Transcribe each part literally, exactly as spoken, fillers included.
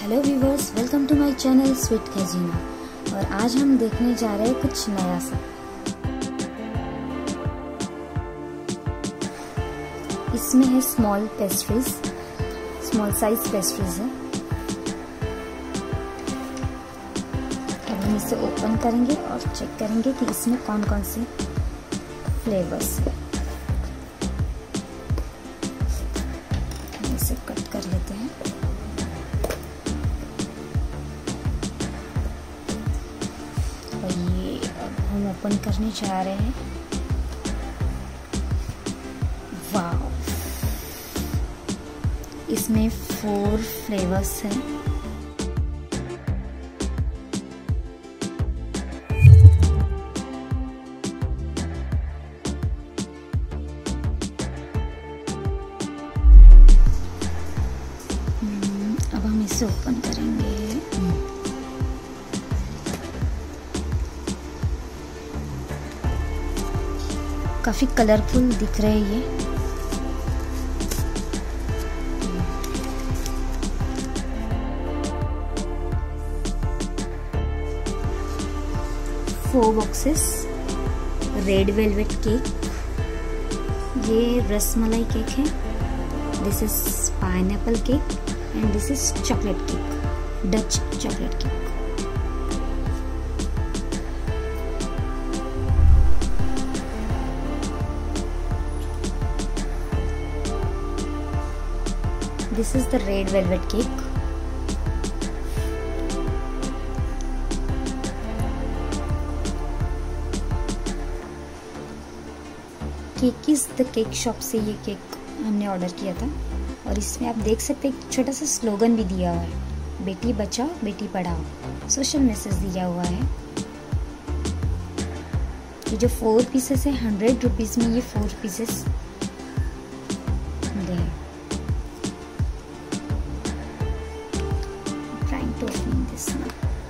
Hello viewers, welcome to my channel sweet Khazina. और आज हम देखने जा रहे हैं कुछ नया सा। इसमें है small pastries, small size pastries है। अब हम इसे ओपन करेंगे और चेक करेंगे कि इसमें कौन कौन से फ्लेवर्स है। हम इसे कट कर लेते हैं। हम ओपन करने जा रहे हैं। वाव, इसमें फोर फ्लेवर्स हैं। अब हम इसे ओपन करेंगे। काफी कलरफुल दिख रहे हैं ये। Four boxes red velvet cake. ये रसमलाई केक है। This is pineapple cake and this is chocolate cake, Dutch chocolate cake. This is the red velvet cake. Cakeys the cake shop से ये केक हमने ऑर्डर किया था। और इसमें आप देख सकते हैं एक छोटा सा स्लोगन भी दिया हुआ है, बेटी बचाओ बेटी पढ़ाओ। सोशल मैसेज दिया हुआ है। ये जो फोर पीसेस है, हंड्रेड रुपीज में ये फोर पीसेस दे। To open this now.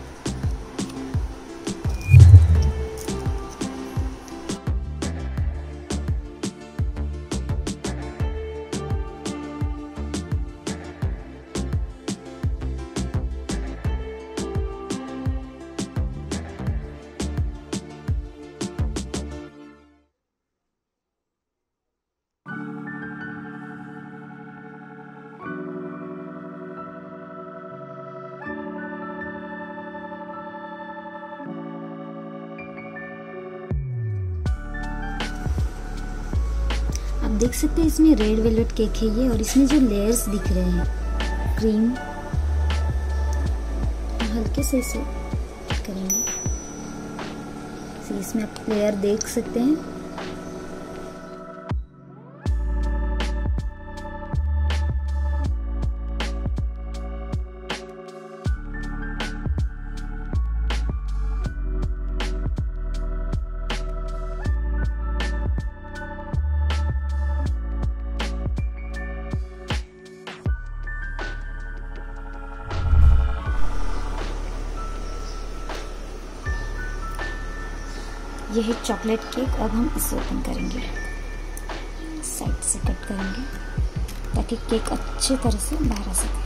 आप देख सकते हैं इसमें रेड वेलवेट केक है ये। और इसमें जो लेयर्स दिख रहे हैं, क्रीम, हल्के से इसे करेंगे। इसमें आप लेयर देख सकते हैं। ये है चॉकलेट केक। अब हम इसे ओपन करेंगे, साइड से कट करेंगे ताकि केक अच्छे तरह से बाहर आ सके।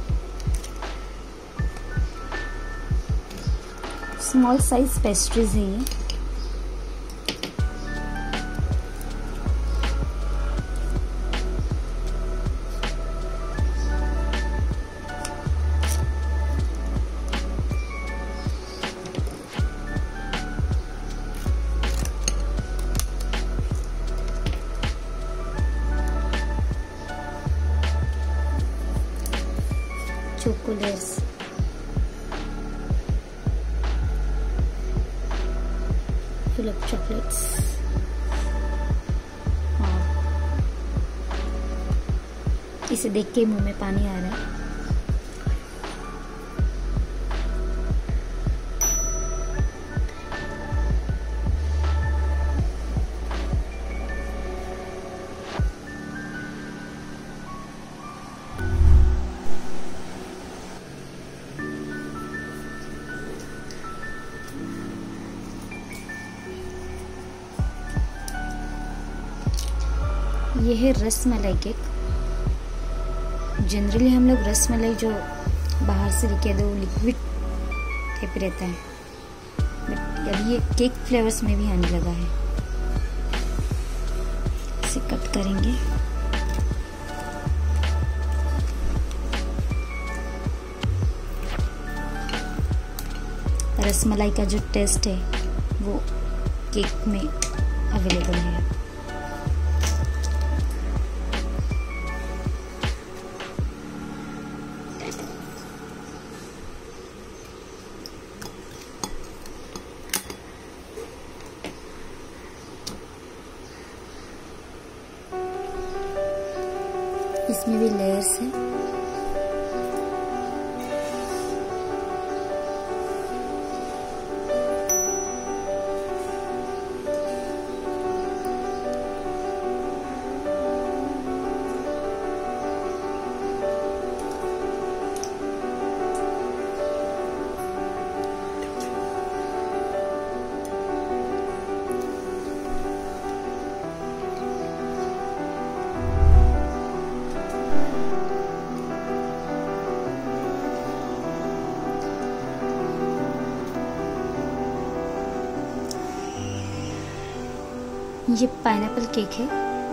स्मॉल साइज पेस्ट्रीज है ये। Cofflairs, full of chocolates. हाँ, इसे देख के मुंह में पानी आ रहा है। ये है रसमलाई केक। जनरली हम लोग रसमलाई जो बाहर से दिखे तो लिक्विड टाइप रहता है, बट अभी ये केक फ्लेवर्स में भी आने लगा है। इसे कट करेंगे। रसमलाई का जो टेस्ट है वो केक में अवेलेबल है। इसमें भी लेयर्स है। ये पाइनएप्पल केक है,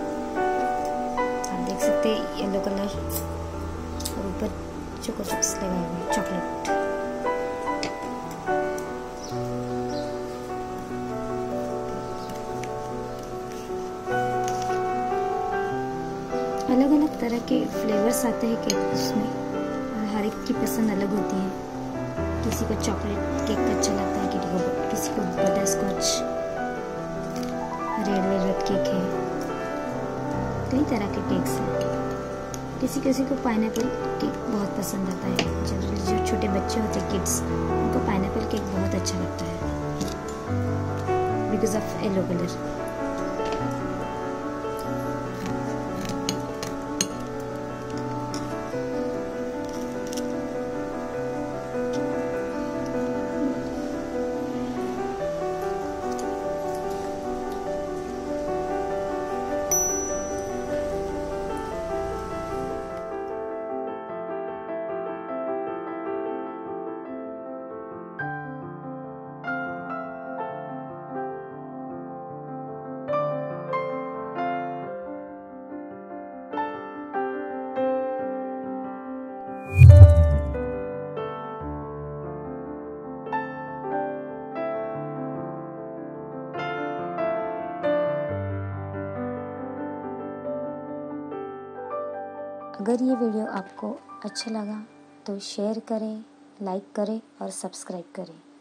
आप देख सकते हैं येलो कलर और ऊपर चोको चिप्स लगाए हुए चॉकलेट। अलग अलग तरह के फ्लेवर्स आते हैं केक उसमें, और हर एक की पसंद अलग होती है। किसी को चॉकलेट केक अच्छा लगता है, किसी को किसी को बटरस्कॉच, रेड वेलवेट केक है, कई तरह के केक्स हैं। किसी किसी को पाइनएप्पल केक बहुत पसंद आता है। जनरली जो छोटे बच्चे होते हैं किड्स, उनको पाइनएप्पल केक बहुत अच्छा लगता है बिकॉज ऑफ येलो कलर। अगर ये वीडियो आपको अच्छा लगा तो शेयर करें, लाइक करें और सब्सक्राइब करें।